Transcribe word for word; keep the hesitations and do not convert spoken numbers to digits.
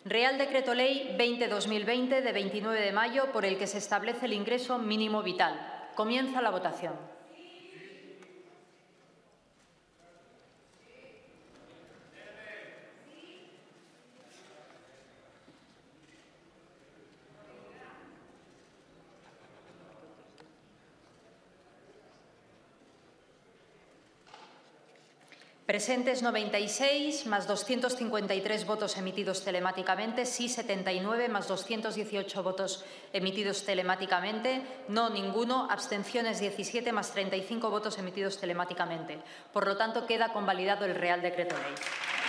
Real Decreto Ley veinte barra dos mil veinte de veintinueve de mayo por el que se establece el ingreso mínimo vital. Comienza la votación. Presentes noventa y seis, más doscientos cincuenta y tres votos emitidos telemáticamente, sí setenta y nueve, más doscientos dieciocho votos emitidos telemáticamente, no ninguno, abstenciones diecisiete, más treinta y cinco votos emitidos telemáticamente. Por lo tanto, queda convalidado el Real Decreto Ley.